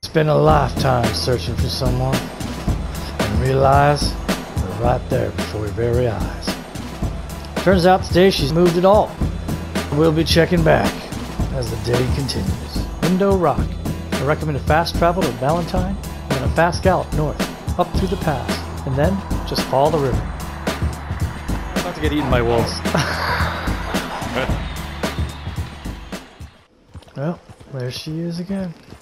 Spend a lifetime searching for someone and realize they're right there before your very eyes. Turns out today she's moved it all. We'll be checking back as the day continues. Window Rock. I recommend a fast travel to Valentine and then a fast gallop north, up through the pass, and then just follow the river. I'm about to get eaten by wolves. Well, there she is again.